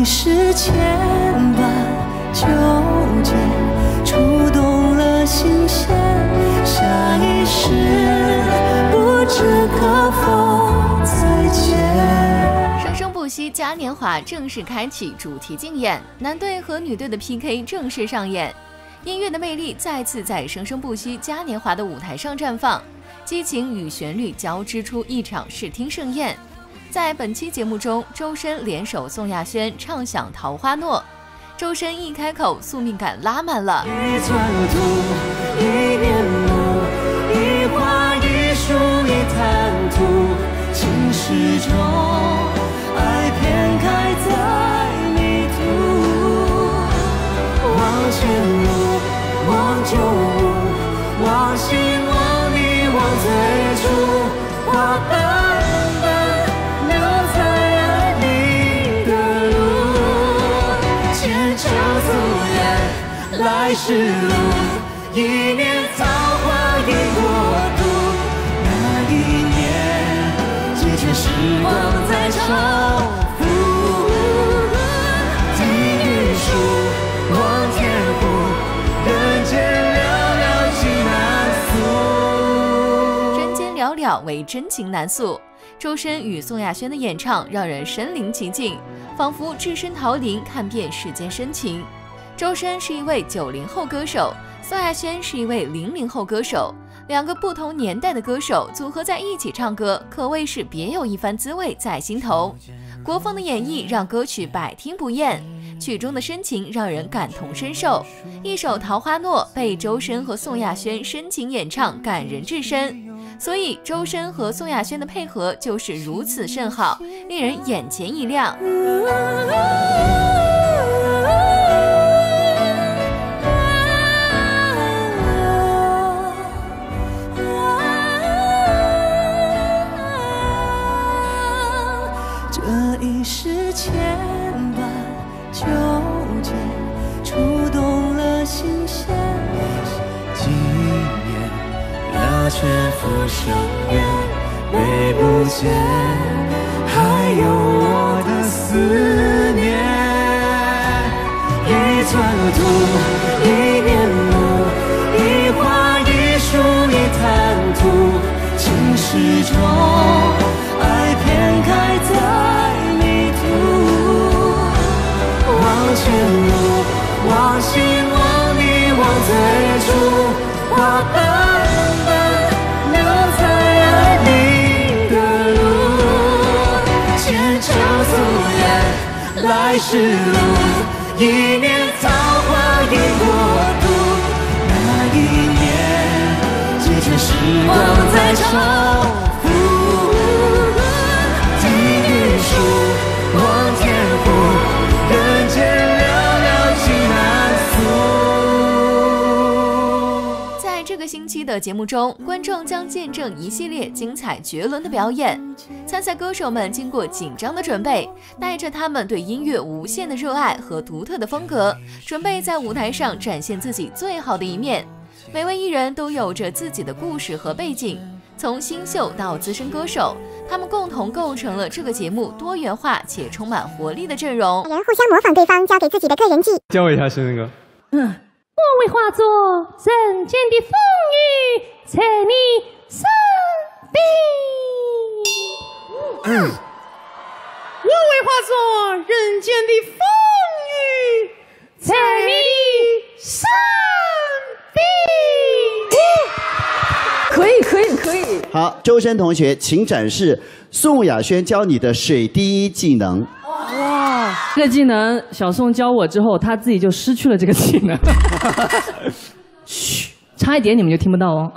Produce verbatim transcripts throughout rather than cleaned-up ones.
世千般纠结，触动了心弦，下一世不知可否再见。 生生不息嘉年华正式开启主题竞演，男队和女队的 P K 正式上演，音乐的魅力再次在生生不息嘉年华的舞台上绽放，激情与旋律交织出一场视听盛宴。在本期节目中，周深联手宋亚轩唱响《桃花诺》，周深一开口，宿命感拉满了。 一寸土，一面目，一花一树一滩土，情始终，爱偏开在迷途。望前路，望旧物，望心望你望最初，花瓣来时路，一年桃花映国度。那一年，几圈时光在重复。听雨疏，望天湖，人间寥寥情难诉。 人间寥寥为真情难诉。周深与宋亚轩的演唱让人身临其境，仿佛置身桃林，看遍世间深情。周深是一位九零后歌手，宋亚轩是一位零零后歌手，两个不同年代的歌手组合在一起唱歌，可谓是别有一番滋味在心头。国风的演绎让歌曲百听不厌，曲中的深情让人感同身受。一首《桃花诺》被周深和宋亚轩深情演唱，感人至深。所以周深和宋亚轩的配合就是如此甚好，令人眼前一亮。 这一世千般纠结，触动了心弦。几年鸦雀浮生缘，眉不见，还有我的思念。一寸土，一面目，一花一树一滩土，情始终，爱偏开在迷途。望前路，望心望你望最初，花瓣瓣留在爱你的路。前程夙愿，来时路，一年桃花映国度。那一年，几圈时光在重复。听雨疏，望天湖，人间寥寥情难诉。 在这个星期的节目中，观众将见证一系列精彩绝伦的表演。参赛歌手们经过紧张的准备，带着他们对音乐无限的热爱和独特的风格，准备在舞台上展现自己最好的一面。每位艺人都有着自己的故事和背景，从新秀到资深歌手，他们共同构成了这个节目多元化且充满活力的阵容。 人互相模仿对方交给自己的个人技。 教我一下是那个。 嗯，我为化作人间的风雨，在你身边。 嗯， 我为化作人间的风雨，在你身边。 可以，可以，可以。 好，周深同学，请展示宋亚轩教你的水滴技能。 哇，这个技能小宋教我之后，他自己就失去了这个技能。嘘，差一点你们就听不到哦。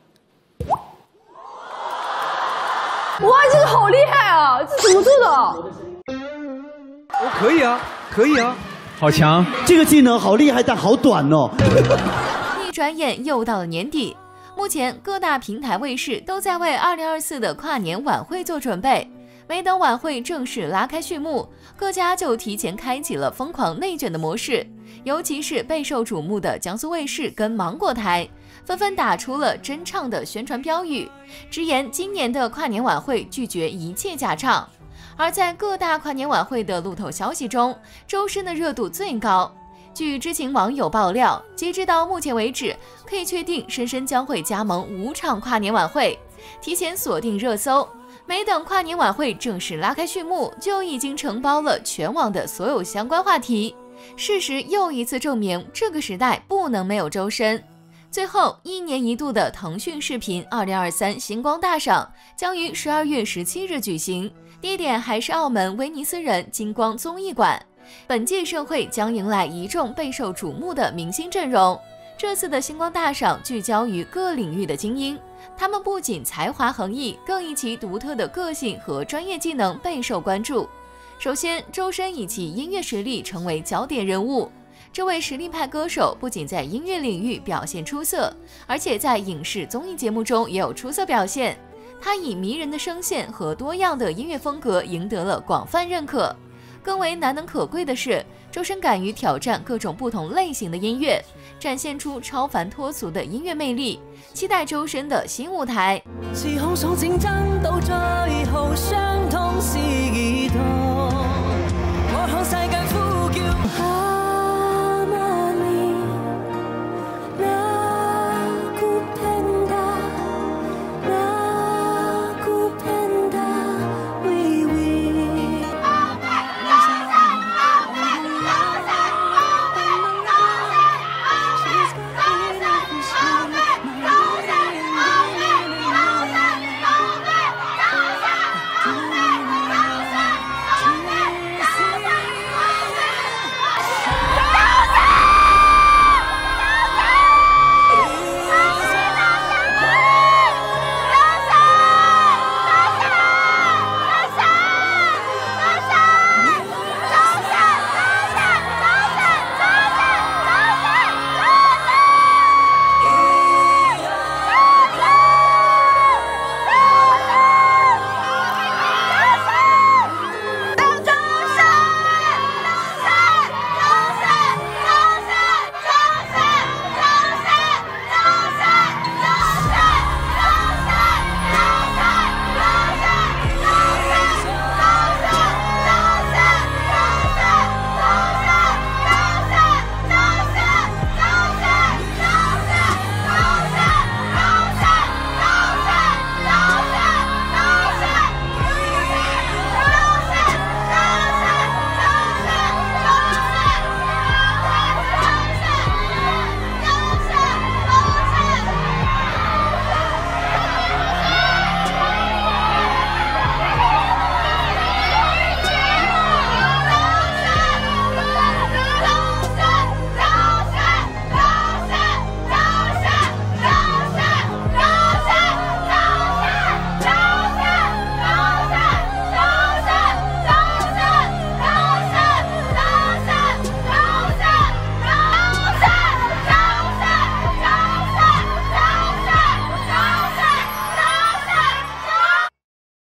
哇，这个好厉害啊！这怎么做的？ 我可以啊，可以啊，好强！ 这个技能好厉害，但好短哦。 一转眼又到了年底，目前各大平台卫视都在为二零二四的跨年晚会做准备。没等晚会正式拉开序幕，各家就提前开启了疯狂内卷的模式。尤其是备受瞩目的江苏卫视跟芒果台，纷纷打出了真唱的宣传标语，直言今年的跨年晚会拒绝一切假唱。 而在各大跨年晚会的路透消息中，周深的热度最高。据知情网友爆料，截止到目前为止，可以确定深深将会加盟五场跨年晚会，提前锁定热搜。没等跨年晚会正式拉开序幕，就已经承包了全网的所有相关话题。事实又一次证明，这个时代不能没有周深。最后，一年一度的腾讯视频二零二三星光大赏将于十二月十七日举行，地点还是澳门威尼斯人金光综艺馆。本届盛会将迎来一众备受瞩目的明星阵容。这次的星光大赏聚焦于各领域的精英，他们不仅才华横溢，更以其独特的个性和专业技能备受关注。首先，周深以其音乐实力成为焦点人物。这位实力派歌手不仅在音乐领域表现出色，而且在影视综艺节目中也有出色表现。他以迷人的声线和多样的音乐风格赢得了广泛认可。更为难能可贵的是，周深敢于挑战各种不同类型的音乐，展现出超凡脱俗的音乐魅力。期待周深的新舞台。 是控訴競爭到最後，傷痛是兒童。